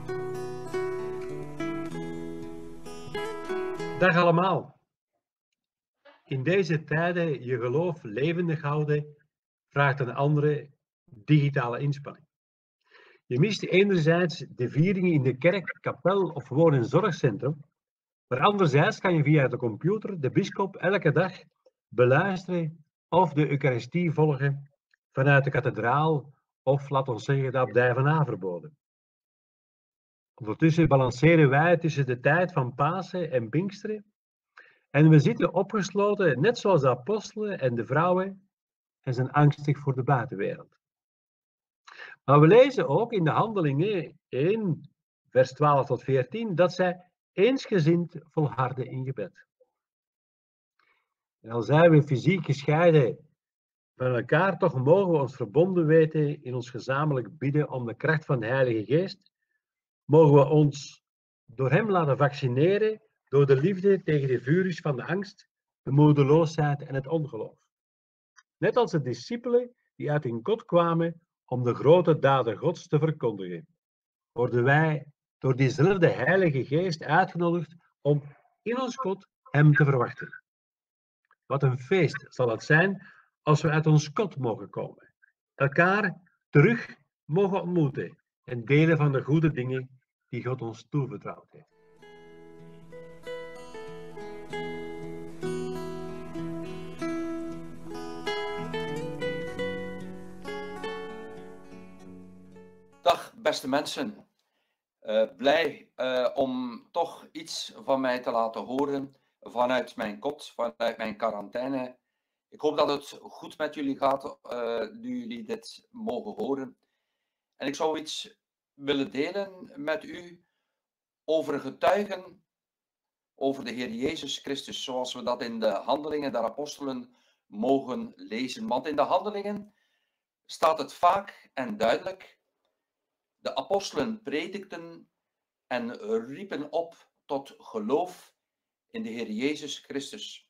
Dag allemaal. In deze tijden je geloof levendig houden vraagt een andere digitale inspanning. Je mist enerzijds de vieringen in de kerk, kapel of woon- en zorgcentrum, maar anderzijds kan je via de computer de bisschop elke dag beluisteren of de Eucharistie volgen vanuit de kathedraal of, laat ons zeggen, de abdij van Averboden. Ondertussen balanceren wij tussen de tijd van Pasen en Pinksteren. En we zitten opgesloten, net zoals de apostelen en de vrouwen, en zijn angstig voor de buitenwereld. Maar we lezen ook in de Handelingen 1, vers 12 tot 14, dat zij eensgezind volharden in gebed. En al zijn we fysiek gescheiden van elkaar, toch mogen we ons verbonden weten in ons gezamenlijk bidden om de kracht van de Heilige Geest. Mogen we ons door Hem laten vaccineren door de liefde tegen de virus van de angst, de moedeloosheid en het ongeloof. Net als de discipelen die uit hun kot kwamen om de grote daden Gods te verkondigen, worden wij door diezelfde Heilige Geest uitgenodigd om in ons kot Hem te verwachten. Wat een feest zal het zijn als we uit ons kot mogen komen, elkaar terug mogen ontmoeten en delen van de goede dingen die God ons toevertrouwd heeft. Dag beste mensen, blij om toch iets van mij te laten horen vanuit mijn kot, vanuit mijn quarantaine. Ik hoop dat het goed met jullie gaat nu jullie dit mogen horen. En ik zou iets willen delen met u over getuigen over de Heer Jezus Christus, zoals we dat in de Handelingen der Apostelen mogen lezen. Want in de Handelingen staat het vaak en duidelijk: de apostelen predikten en riepen op tot geloof in de Heer Jezus Christus.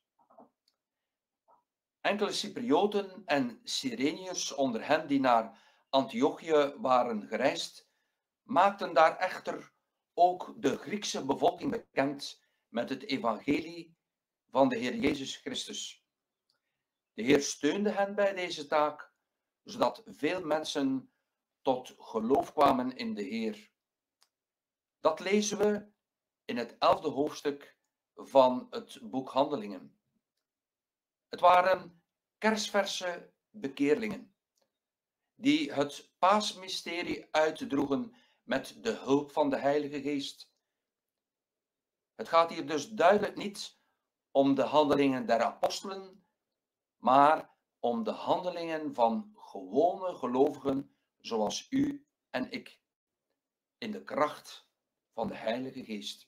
Enkele Cyprioten en Cyreniërs onder hen die naar Antiochië waren gereisd, maakten daar echter ook de Griekse bevolking bekend met het evangelie van de Heer Jezus Christus. De Heer steunde hen bij deze taak, zodat veel mensen tot geloof kwamen in de Heer. Dat lezen we in het 11e hoofdstuk van het boek Handelingen. Het waren kersverse bekeerlingen die het paasmysterie uitdroegen met de hulp van de Heilige Geest. Het gaat hier dus duidelijk niet om de handelingen der apostelen, maar om de handelingen van gewone gelovigen zoals u en ik, in de kracht van de Heilige Geest.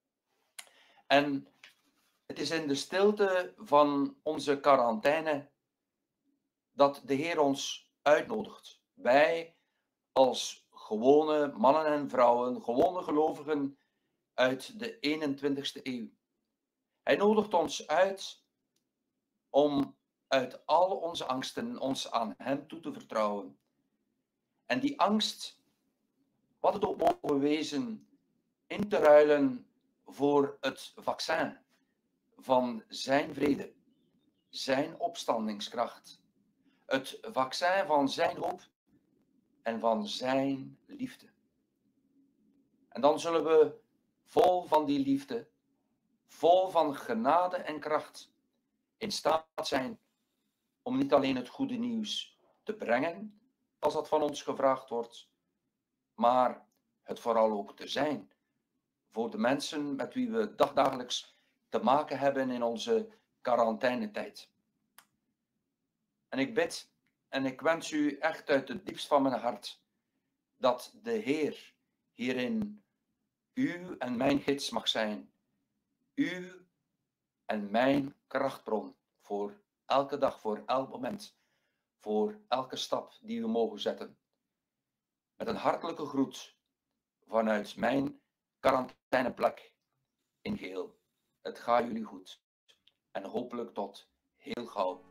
En het is in de stilte van onze quarantaine dat de Heer ons uitnodigt. Wij als gewone mannen en vrouwen, gewone gelovigen uit de 21ste eeuw. Hij nodigt ons uit om uit al onze angsten ons aan Hem toe te vertrouwen. En die angst, wat het ook mogen wezen, in te ruilen voor het vaccin van zijn vrede, zijn opstandingskracht, het vaccin van zijn hoop en van zijn liefde. En dan zullen we vol van die liefde, vol van genade en kracht, in staat zijn om niet alleen het goede nieuws te brengen, als dat van ons gevraagd wordt, maar het vooral ook te zijn voor de mensen met wie we dagdagelijks te maken hebben in onze quarantainetijd. En ik bid en ik wens u echt uit het diepst van mijn hart dat de Heer hierin u en mijn gids mag zijn, u en mijn krachtbron voor elke dag, voor elk moment, voor elke stap die we mogen zetten. Met een hartelijke groet vanuit mijn quarantaineplek in Geel. Het gaat jullie goed en hopelijk tot heel gauw.